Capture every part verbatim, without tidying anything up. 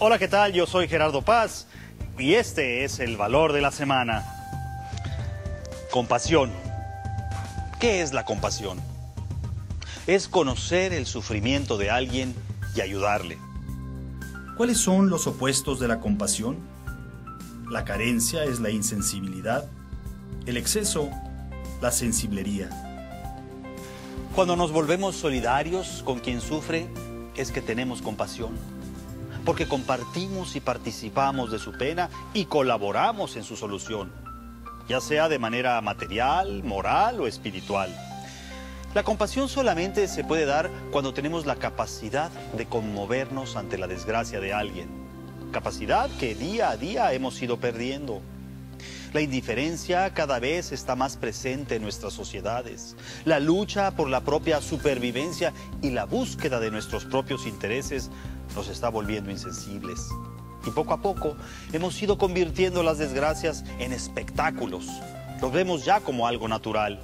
Hola, ¿qué tal? Yo soy Gerardo Paz y este es el valor de la semana. Compasión. ¿Qué es la compasión? Es conocer el sufrimiento de alguien y ayudarle. ¿Cuáles son los opuestos de la compasión? La carencia es la insensibilidad, el exceso, la sensiblería. Cuando nos volvemos solidarios con quien sufre, es que tenemos compasión, porque compartimos y participamos de su pena y colaboramos en su solución, ya sea de manera material, moral o espiritual. La compasión solamente se puede dar cuando tenemos la capacidad de conmovernos ante la desgracia de alguien, capacidad que día a día hemos ido perdiendo. La indiferencia cada vez está más presente en nuestras sociedades. La lucha por la propia supervivencia y la búsqueda de nuestros propios intereses nos está volviendo insensibles. Y poco a poco hemos ido convirtiendo las desgracias en espectáculos. Los vemos ya como algo natural.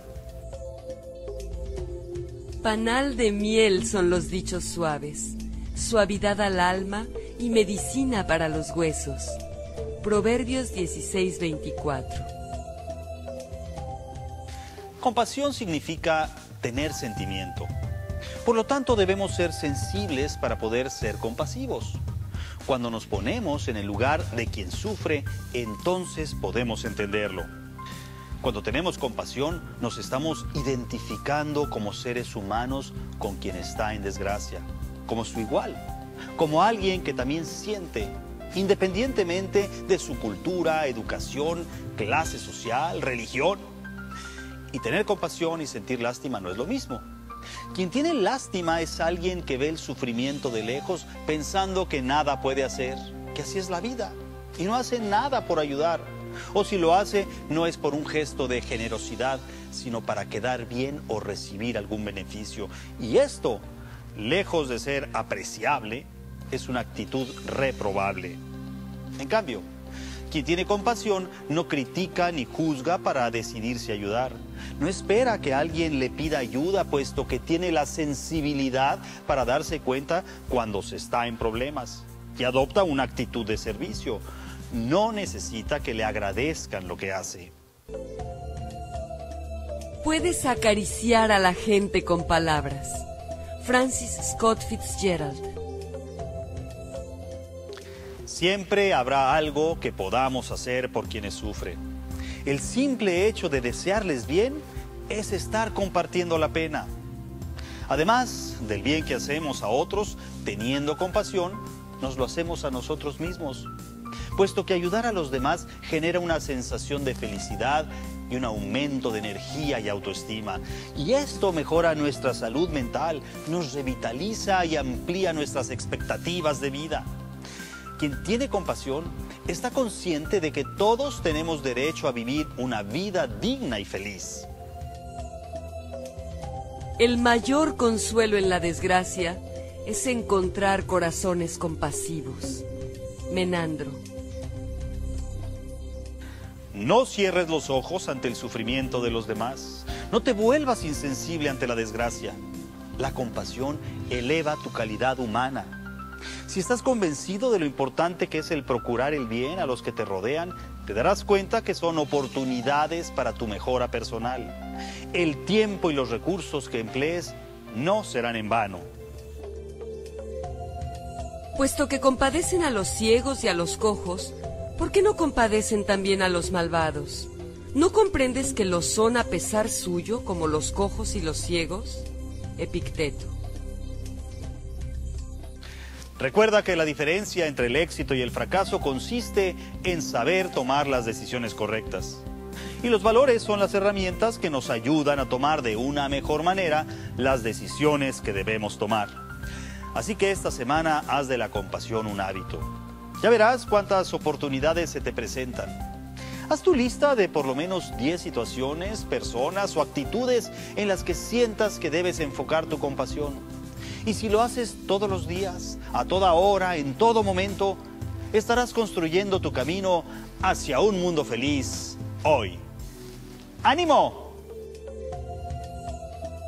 Panal de miel son los dichos suaves, suavidad al alma y medicina para los huesos. Proverbios dieciséis veinticuatro. Compasión significa tener sentimiento. Por lo tanto, debemos ser sensibles para poder ser compasivos. Cuando nos ponemos en el lugar de quien sufre, entonces podemos entenderlo. Cuando tenemos compasión, nos estamos identificando como seres humanos con quien está en desgracia, como su igual, como alguien que también siente, independientemente de su cultura, educación, clase social, religión. Y tener compasión y sentir lástima no es lo mismo. Quien tiene lástima es alguien que ve el sufrimiento de lejos pensando que nada puede hacer, que así es la vida, y no hace nada por ayudar. O si lo hace, no es por un gesto de generosidad, sino para quedar bien o recibir algún beneficio. Y esto, lejos de ser apreciable, es una actitud reprobable. En cambio, quien tiene compasión no critica ni juzga para decidirse a ayudar. No espera que alguien le pida ayuda, puesto que tiene la sensibilidad para darse cuenta cuando se está en problemas. Y adopta una actitud de servicio. No necesita que le agradezcan lo que hace. Puedes acariciar a la gente con palabras. Francis Scott Fitzgerald. Siempre habrá algo que podamos hacer por quienes sufren. El simple hecho de desearles bien es estar compartiendo la pena. Además del bien que hacemos a otros, teniendo compasión, nos lo hacemos a nosotros mismos, puesto que ayudar a los demás genera una sensación de felicidad y un aumento de energía y autoestima. Y esto mejora nuestra salud mental, nos revitaliza y amplía nuestras expectativas de vida. Quien tiene compasión está consciente de que todos tenemos derecho a vivir una vida digna y feliz. El mayor consuelo en la desgracia es encontrar corazones compasivos. Menandro. No cierres los ojos ante el sufrimiento de los demás. No te vuelvas insensible ante la desgracia. La compasión eleva tu calidad humana. Si estás convencido de lo importante que es el procurar el bien a los que te rodean, te darás cuenta que son oportunidades para tu mejora personal. El tiempo y los recursos que emplees no serán en vano. Puesto que compadecen a los ciegos y a los cojos, ¿por qué no compadecen también a los malvados? ¿No comprendes que lo son a pesar suyo, como los cojos y los ciegos? Epicteto. Recuerda que la diferencia entre el éxito y el fracaso consiste en saber tomar las decisiones correctas. Y los valores son las herramientas que nos ayudan a tomar de una mejor manera las decisiones que debemos tomar. Así que esta semana haz de la compasión un hábito. Ya verás cuántas oportunidades se te presentan. Haz tu lista de por lo menos diez situaciones, personas o actitudes en las que sientas que debes enfocar tu compasión. Y si lo haces todos los días, a toda hora, en todo momento, estarás construyendo tu camino hacia un mundo feliz hoy. ¡Ánimo!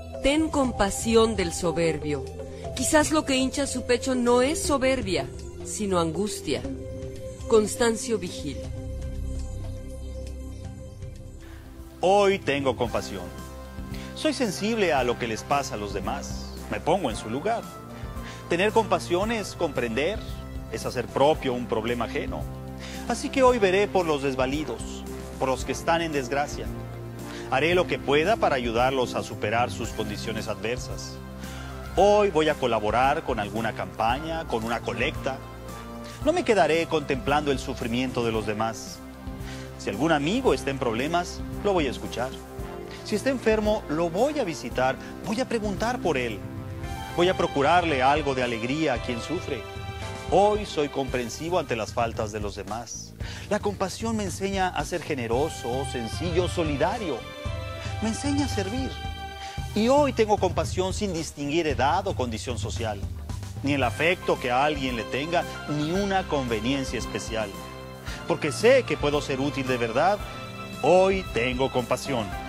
Ten compasión del soberbio. Quizás lo que hincha su pecho no es soberbia, sino angustia. Constancio Vigil. Hoy tengo compasión. Soy sensible a lo que les pasa a los demás. Me pongo en su lugar. Tener compasión es comprender, es hacer propio un problema ajeno. Así que hoy veré por los desvalidos, por los que están en desgracia. Haré lo que pueda para ayudarlos a superar sus condiciones adversas. Hoy voy a colaborar con alguna campaña, con una colecta. No me quedaré contemplando el sufrimiento de los demás. Si algún amigo está en problemas, lo voy a escuchar. Si está enfermo, lo voy a visitar, voy a preguntar por él. Voy a procurarle algo de alegría a quien sufre. Hoy soy comprensivo ante las faltas de los demás. La compasión me enseña a ser generoso, sencillo, solidario. Me enseña a servir. Y hoy tengo compasión sin distinguir edad o condición social, ni el afecto que a alguien le tenga, ni una conveniencia especial. Porque sé que puedo ser útil de verdad, hoy tengo compasión.